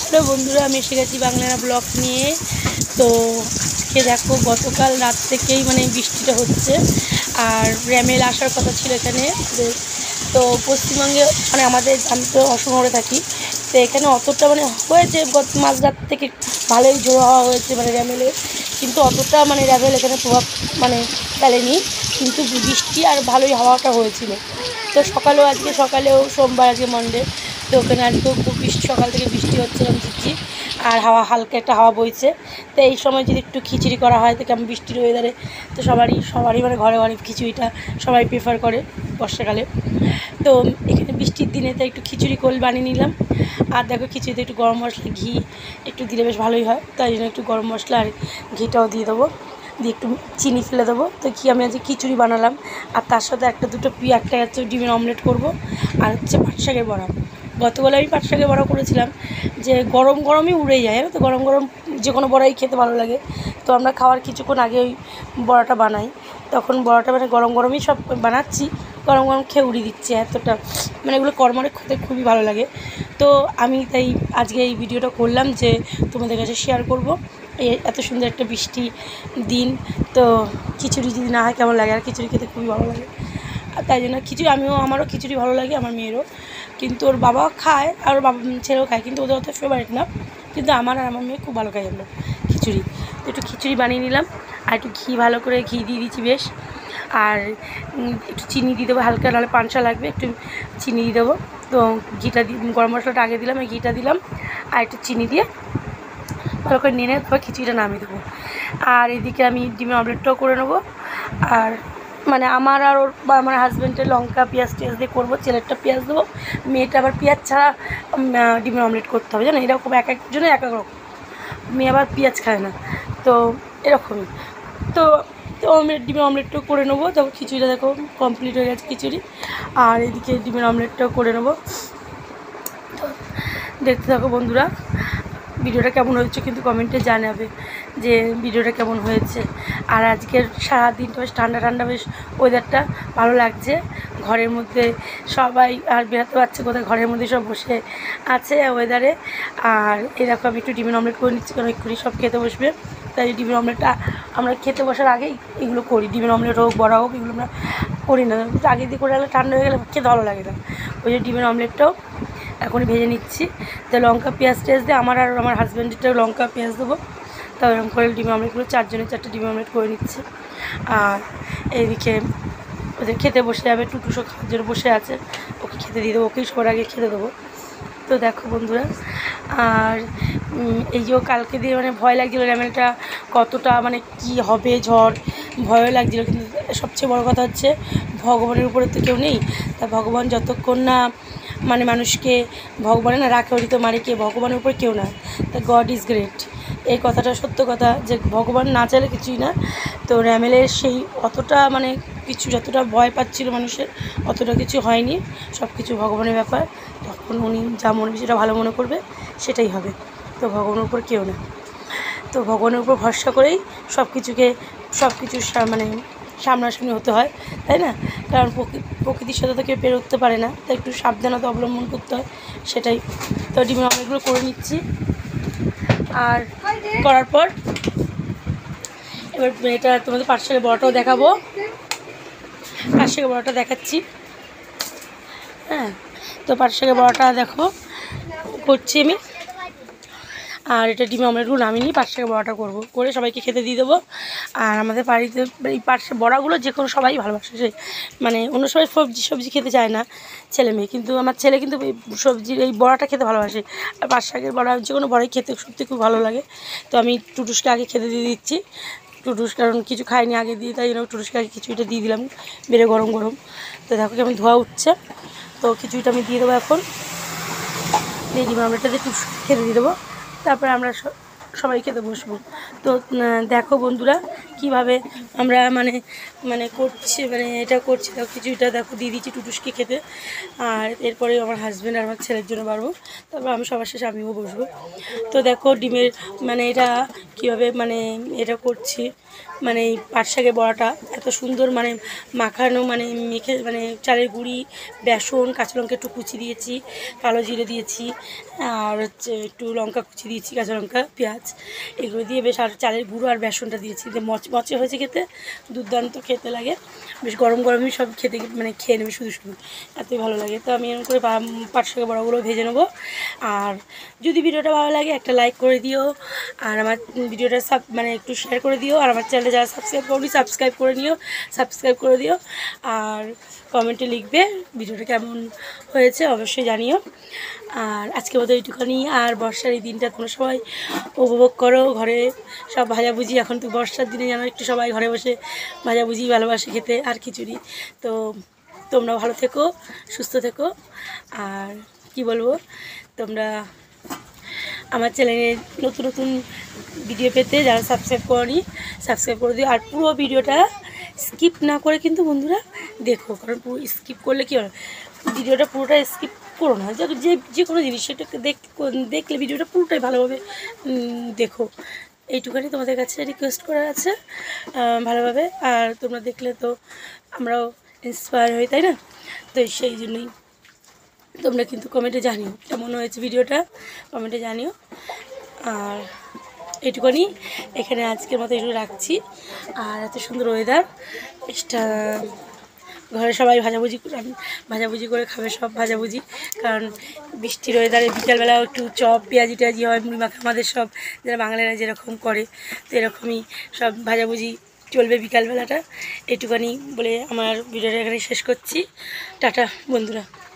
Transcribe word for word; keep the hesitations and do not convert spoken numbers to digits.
Hello বন্ধুরা, আমি এসে গেছি বাংলা ব্লগ নিয়ে। তো আজকে দেখো, গতকাল রাত থেকেই মানে বৃষ্টিটা হচ্ছে। আর র্যামেল আসার কথা ছিল এখানে। তো পশ্চিমবঙ্গে মানে আমাদের, আমি তো অসমরে থাকি, তো এখানে অতটা মানে হয়েছে গত মাঝরাত থেকে ভালোই জোর হওয়া হয়েছে মানে র্যামেলের, কিন্তু অতটা মানে র্যামেল এখানে প্রভাব মানে ফেলেনি, কিন্তু বৃষ্টি আর ভালোই হাওয়াটা হয়েছিল। তো সকালেও আজকে সকালেও সোমবার, আজকে মন্ডে, তো ওখানে আজকেও খুব বৃষ্টি, সকাল থেকে বৃষ্টি হচ্ছিলাম ঝিরঝির, আর হাওয়া হালকা একটা হাওয়া বইছে। তো এই সময় যদি একটু খিচুড়ি করা হয় তো কেমন বৃষ্টির ওয়েদারে, তো সবারই সবারই মানে ঘরে ঘরে খিচুড়িটা সবাই প্রেফার করে বর্ষাকালে। তো এখানে বৃষ্টির দিনে তো একটু খিচুড়ি কোল বানিয়ে নিলাম। আর দেখো, খিচুড়িতে একটু গরম মশলা ঘি একটু দিলে বেশ ভালোই হয়, তাই জন্য একটু গরম মশলা আর ঘিটাও দিয়ে দেবো, দিয়ে একটু চিনি ফেলে দেবো। তো কি আমি আজকে খিচুড়ি বানালাম, আর তার সাথে একটা দুটো পি একটা হচ্ছে ডিমের অমলেট করব, আর হচ্ছে পাট শাকের বড়া। গতবেলা আমি পাট শাকের বড়া করেছিলাম, যে গরম গরমই উড়ে যায়, জানো তো, গরম গরম যে কোনো বড়াই খেতে ভালো লাগে। তো আমরা খাওয়ার কিছুক্ষণ আগে ওই বড়াটা বানাই, তখন বড়াটা মানে গরম গরমই সব বানাচ্ছি, গরম গরম খেয়ে উড়িয়ে দিচ্ছি, এতটা মানে এগুলো কর্মরে খেতে খুবই ভালো লাগে। তো আমি তাই আজকে এই ভিডিওটা করলাম, যে তোমাদের কাছে শেয়ার করব এত সুন্দর একটা বৃষ্টি দিন। তো খিচুড়ি যদি না হয় কেমন লাগে, আর খিচুড়ি খেতে খুবই ভালো লাগে, আর তাই জন্য খিচুড়ি আমিও, আমারও খিচুড়ি ভালো লাগে, আমার মেয়েরও, কিন্তু ওর বাবা খায় আর ওর বাবা ছেলেও খায়, কিন্তু ওদের অত ফেভারিট না, কিন্তু আমার আর আমার মেয়ে খুব ভালো খাই আমরা খিচুড়ি। তো একটু খিচুড়ি বানিয়ে নিলাম, আর একটু ঘি, ভালো করে ঘি দিয়ে দিচ্ছি বেশ, আর একটু চিনি দিয়ে দেবো হালকা, নাহলে পানসা লাগবে, একটু চিনি দিয়ে দেবো। তো ঘিটা দিয়ে, গরম মশলাটা আগে দিলাম, এই ঘিটা দিলাম, আর একটু চিনি দিয়ে ভালো করে নিয়ে নেবো, তারপর খিচুড়িটা নামিয়ে দেবো। আর এদিকে আমি ডিমের অমলেটটাও করে নেবো, আর মানে আমার আর ওর বা আমার হাজব্যান্ডের লঙ্কা পেঁয়াজ টেয়াজ দিয়ে করবো, ছেলেরটা পেঁয়াজ দেবো, মেয়েটা আবার পেঁয়াজ ছাড়া ডিমের অমলেট করতে হবে, জানো, এরকম এক একজনের এক এক রকম, মেয়ে আবার পেঁয়াজ খায় না, তো এরকমই। তো তো অমলেট, ডিমের অমলেটটাও করে নেবো। তখন খিচুড়িটা দেখো কমপ্লিট হয়ে গেছে খিচুড়ি, আর এদিকে ডিমের অমলেটটাও করে নেবো। তো দেখতে থাকো বন্ধুরা, ভিডিওটা কেমন হয়েছে কিন্তু কমেন্টে জানাবে যে ভিডিওটা কেমন হয়েছে। আর আজকের সারাদিনটা বেশ ঠান্ডা ঠান্ডা, বেশ ওয়েদারটা ভালো লাগছে, ঘরের মধ্যে সবাই আর বেরোতে পারছে কোথায়, ঘরের মধ্যে সব বসে আছে ওয়েদারে। আর এরকম আমি একটু ডিমের অমলেট করে নিচ্ছি, কারণ এক্ষুনি সব খেতে বসবে, তাই ডিমের অমলেটটা আমরা খেতে বসার আগেই এগুলো করি, ডিমের অমলেট হোক, বড়া হোক, এগুলো আমরা করি না, আগে দিয়ে করে রাখলে ঠান্ডা হয়ে গেলে খেতে ভালো লাগে না। ওই যে ডিমের অমলেটটাও এখনই ভেজে নিচ্ছি, তো লঙ্কা পেঁয়াজ টেয়াজ দিয়ে আমার আর আমার হাজব্যান্ডেরটাও লঙ্কা পেঁয়াজ দেবো। তো এরকম করে ডিমের অমলেটগুলো, চারজনের চারটে ডিমের অমলেট করে নিচ্ছি। আর এইদিকে ওদের খেতে বসে যাবে, টুটুসও খাওয়ার জন্য বসে আছে, ওকে খেতে দিয়ে দেবো, ওকেই সবার আগে খেতে দেবো। তো দেখো বন্ধুরা, আর এই যে কালকে দিয়ে মানে ভয় লাগছিলো র্যামেলটা কতটা মানে কি হবে, ঝড়, ভয়ও লাগছিলো, কিন্তু সবচেয়ে বড় কথা হচ্ছে ভগবানের উপরে তো কেউ নেই, তা ভগবান যতক্ষণ না মানে মানুষকে ভগবানে না রাখে, ওরি তো মারে কে, ভগবানের উপর কেউ না, তা গড ইজ গ্রেট, এই কথাটা সত্য কথা, যে ভগবান না চাইলে কিছুই না। তো র্যামেলের সেই অতটা মানে কিছু, যতটা ভয় পাচ্ছিল মানুষের, অতটা কিছু হয়নি, সব কিছু ভগবানের ব্যাপার, তখন উনি যা মনে যেটা ভালো মনে করবে সেটাই হবে, তো ভগবানের উপর কেউ না। তো ভগবানের উপর ভরসা করেই সব কিছুকে, সব কিছু মানে সামনাসামনি হতে হয়, তাই না, কারণ প্রকৃতির সাথে তো কেউ পেরে উঠতে পারে না, তাই একটু সাবধানতা অবলম্বন করতে হয়, সেটাই। তো ডিমের অমলেটগুলো করে নিচ্ছি, আর করার পর এবার এটা তোমাদের পাট শাকের বড়াটাও দেখাবো, পাট শাকের বড়াটা দেখাচ্ছি। হ্যাঁ, তো পাট শাকের বড়াটা দেখো করছি আমি, আর এটা ডিমের অমলেটগুলো নামিয়ে নিই, পাট শাকের বড়াটা করবো, করে সবাইকে খেতে দিয়ে দেবো। আর আমাদের বাড়িতে এই পাট শাক বড়াগুলো যে কোনো সবাই ভালোবাসে, সে মানে অন্য সবাই সবজি সবজি খেতে চায় না ছেলে মেয়ে, কিন্তু আমার ছেলে কিন্তু এই সবজির এই বড়াটা খেতে ভালোবাসে, আর পাট শাকের বড়া যে কোনো বড়াই খেতে সত্যি খুব ভালো লাগে। তো আমি টুটুসকে আগে খেতে দিয়ে দিচ্ছি, টুটুস কারণ কিছু খাইনি আগে দিয়ে, তাই জন্য টুটুসকে আগে খিচুড়িটা দিয়ে দিলাম বেড়ে গরম গরম। তো দেখো কেমন ধোয়া উঠছে, তো খিচুড়িটা আমি দিয়ে দেবো এখন, দিয়ে ডিমের অমলেটটা দিয়ে টুটুস খেতে দিয়ে দেবো, তারপরে আমরা সবাই খেতে বসবো। তো দেখো বন্ধুরা কীভাবে আমরা মানে মানে করছি, মানে এটা করছি, দেখো খিচুড়িটা দেখো দিয়ে দিচ্ছি টুটুসকে খেতে, আর এরপরে আমার হাজব্যান্ড আর আমার ছেলের জন্য বাড়বো, তারপর আমি সবার শেষে আমিও বসবো। তো দেখো ডিমের মানে এটা কীভাবে মানে এটা করছি, মানে এই পাট শাকের বড়াটা এত সুন্দর মানে মাখানো, মানে মেখে মানে চালের গুঁড়ি, বেসন, কাঁচা লঙ্কা একটু কুচি দিয়েছি, কালো জিরে দিয়েছি, আর হচ্ছে একটু লঙ্কা কুচি দিয়েছি, কাঁচা লঙ্কা, পেঁয়াজ, এগুলো দিয়ে বেশ, আর চালের গুঁড়ো আর বেসনটা দিয়েছি, যে মচমচে হয়েছে খেতে, দুর্দান্ত খেতে লাগে, বেশ গরম গরমই সব খেতে মানে খেয়ে নেবে শুধু শুধু, এতই ভালো লাগে। তো আমি এরকম করে পাট শাকের বড়াগুলো ভেজে নেবো। আর যদি ভিডিওটা ভালো লাগে একটা লাইক করে দিও, আর আমার ভিডিওটা সাব মানে একটু শেয়ার করে দিও, আর আমার চ্যানেলে যারা সাবস্ক্রাইব করবি সাবস্ক্রাইব করে নিও, সাবস্ক্রাইব করে দিও, আর কমেন্টে লিখবে ভিডিওটা কেমন হয়েছে অবশ্যই জানিও। আর আজকে মতো এইটুখানি। আর বর্ষার এই দিনটা তোমরা সবাই উপভোগ করো, ঘরে সব ভাজাভুজি, এখন তো বর্ষার দিনে যেন একটু সবাই ঘরে বসে ভাজাভুজি ভালোবাসে খেতে আর খিচুড়ি। তো তোমরা ভালো থেকো, সুস্থ থেকো, আর কি বলবো, তোমরা আমার চ্যানেলে নতুন নতুন ভিডিও পেতে যারা সাবস্ক্রাইব করনি সাবস্ক্রাইব করে দিও। আর পুরো ভিডিওটা স্কিপ না করে কিন্তু বন্ধুরা দেখো, কারণ পুরো স্কিপ করলে কী হয়, ভিডিওটা পুরোটা স্কিপ করো না, যে যে কোনো জিনিস সেটাকে দেখ দেখলে ভিডিওটা পুরোটাই ভালোভাবে দেখো, এইটুখানি তোমাদের কাছে রিকোয়েস্ট করা আছে ভালোভাবে। আর তোমরা দেখলে তো আমরাও ইন্সপায়ার হই, তাই না? তো সেই জন্যই তোমরা কিন্তু কমেন্টে জানিও কেমন হয়েছে ভিডিওটা, কমেন্টে জানিও। আর এইটুকুনি, এখানে আজকের মতো একটু রাখছি। আর এত সুন্দর ওয়েদার, এটা ঘরে সবাই ভাজাভুজি ভাজাভুজি করে খাবে, সব ভাজাভুজি, কারণ বৃষ্টির ওয়েদারে বিকালবেলাও একটু চপ পেঁয়াজি টেয়াজি হয়, মুড়ি মাখা, আমাদের সব যারা বাঙালিরা যেরকম করে তো এরকমই সব ভাজাভুজি চলবে বিকালবেলাটা। এইটুকুনি বলে আমার ভিডিওটা এখানে শেষ করছি। টাটা বন্ধুরা।